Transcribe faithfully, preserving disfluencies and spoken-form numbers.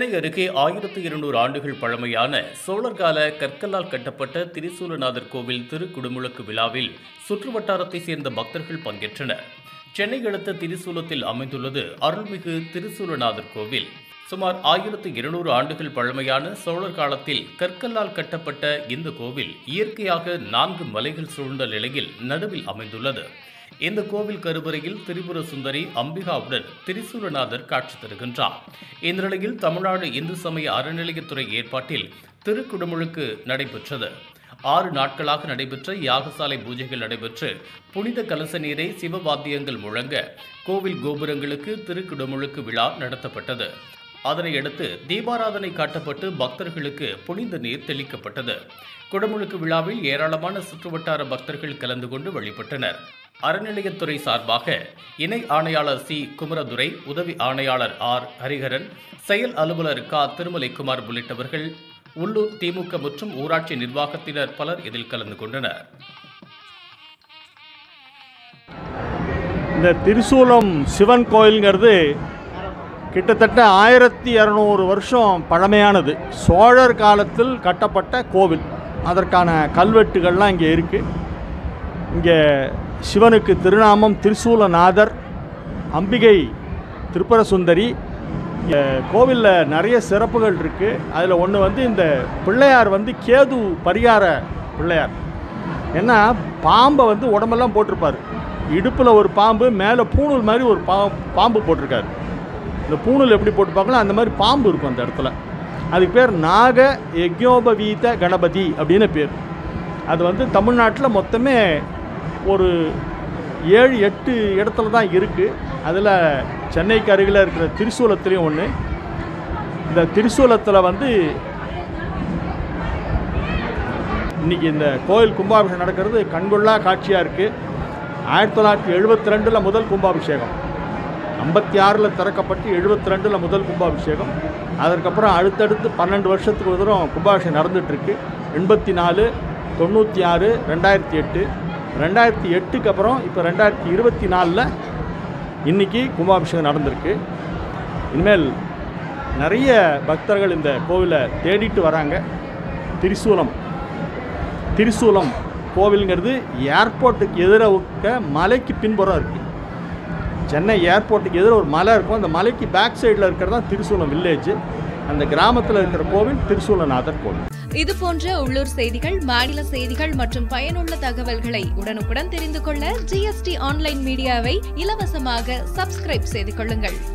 சென்னை அருகே ஆயிரத்து இருநூறு ஆண்டுகள் பழமையான சோழர் கால கற்களால் கட்டப்பட்ட திரிசூலநாதர் கோவில் திருக்குடமுழுக்கு விழாவில் சுற்றுவட்டாரத்தை சேர்ந்த பக்தர்கள் பங்கேற்றனர். சென்னை அடுத்த திரிசூலத்தில் அமைந்துள்ளது அருள்மிகு திரிசூலநாதர் கோவில். சுமார் ஆயிரத்து இருநூறு ஆண்டுகள் பழமையான சோழர் காலத்தில் கற்களால் கட்டப்பட்ட இந்த கோவில் இயற்கையாக நான்கு மலைகள் சூழ்ந்த நிலையில் நடுவில் அமைந்துள்ளது. இந்த கோவில் கருவறையில் திரிபுர சுந்தரி அம்பிகாவுடன் திரிசூலநாதர் காட்சி தருகின்றார். இந்த நிலையில் தமிழ்நாடு இந்து சமய அறநிலையத்துறை ஏற்பாட்டில் திருக்குடமுழுக்கு நடைபெற்றது. ஆறு நாட்களாக நடைபெற்ற யாகசாலை பூஜைகள் நடைபெற்று புனித கலச நீரை சிவவாத்தியங்கள் முழங்க கோவில் கோபுரங்களுக்கு திருக்குடமுழுக்கு விழா நடத்தப்பட்டது. அதனையடுத்து தீபாராதனை காட்டப்பட்டு பக்தர்களுக்கு புனித நீர் தெளிக்கப்பட்டது. குடமுழுக்கு விழாவில் ஏராளமான சுற்றுவட்டார பக்தர்கள் கலந்து கொண்டு வழிபட்டனர். அறநிலையத்துறை சார்பாக இணை ஆணையாளர் சி குமரதுரை, உதவி ஆணையாளர் ஆர் ஹரிஹரன், செயல் அலுவலர் க திருமலைக்குமார் உள்ளிட்டவர்கள், உள்ளூர் திமுக மற்றும் ஊராட்சி நிர்வாகத்தினர் பலர் இதில் கலந்து கொண்டனர். இந்த திரிசூலம் சிவன் கோயில்ங்கிறது கிட்டத்தட்ட ஆயிரத்தி இரநூறு வருஷம் பழமையானது. சோழர் காலத்தில் கட்டப்பட்ட கோவில். அதற்கான கல்வெட்டுகள்லாம் இங்கே இருக்குது. இங்கே சிவனுக்கு திருநாமம் திரிசூலநாதர், அம்பிகை திரிபுர சுந்தரி. கோவிலில் நிறைய சிறப்புகள் இருக்குது. அதில் ஒன்று வந்து இந்த பிள்ளையார் வந்து கேது பரிகார பிள்ளையார். ஏன்னா பாம்பை வந்து உடம்பெல்லாம் போட்டிருப்பார். இடுப்பில் ஒரு பாம்பு, மேலே பூணூல் மாதிரி ஒரு பா பாம்பு போட்டிருக்காரு. இந்த பூணூல் எப்படி போட்டுப்பாங்களோ அந்த மாதிரி பாம்பு இருக்கும் அந்த இடத்துல. அதுக்கு பேர் நாக யக்ஞோபவீத கணபதி அப்படின்னு பேர். அது வந்து தமிழ்நாட்டில் மொத்தமே ஒரு ஏழு எட்டு இடத்துல தான் இருக்குது. அதில் சென்னைக்கு அருகில் இருக்கிற திரிசூலத்துலேயும் ஒன்று. இந்த திரிசூலத்தில் வந்து இன்றைக்கி இந்த கோயில் கும்பாபிஷேகம் நடக்கிறது கண்கொள்ளா காட்சியாக இருக்குது. ஆயிரத்தி தொள்ளாயிரத்தி எழுபத்தி ரெண்டில் முதல் கும்பாபிஷேகம், ஐம்பத்தி ஆறில் திறக்கப்பட்டு எழுபத்தி ரெண்டில் முதல் கும்பாபிஷேகம். அதற்கப்புறம் அடுத்தடுத்து பன்னெண்டு வருஷத்துக்கு ஒரு தூரம் கும்பாபிஷேகம் நடந்துகிட்ருக்கு. எண்பத்தி நாலு, தொண்ணூற்றி ஆறு, ரெண்டாயிரத்தி எட்டு, ரெண்டாயிரத்தி எட்டுக்கு அப்புறம் இப்போ ரெண்டாயிரத்தி இருபத்தி நாலில் இன்றைக்கி கும்பாபிஷேகம் நடந்திருக்கு. இனிமேல் நிறைய பக்தர்கள் இந்த கோவிலை தேடிட்டு வராங்க. திரிசூலம் திரிசூலம் கோவிலுங்கிறது ஏர்போர்ட்டுக்கு எதிராக மலைக்கு பின்புறம் இருக்குது. சென்னை ஏர்போர்ட்டுக்கு எதிர ஒரு மலை இருக்கும். அந்த மலைக்கு பேக் சைடில் இருக்கிறது தான் திரிசூலம் வில்லேஜ். அந்த கிராமத்தில் இருக்கிற கோவில் திரிசூலநாதர் கோவில். இது போன்ற உள்ளூர் செய்திகள், மாநில செய்திகள் மற்றும் பயனுள்ள தகவல்களை உடனுக்குடன் தெரிந்து கொள்ள ஜிஎஸ்டி ஆன்லைன் மீடியாவை இலவசமாக சப்ஸ்கிரைப் செய்து கொள்ளுங்கள்.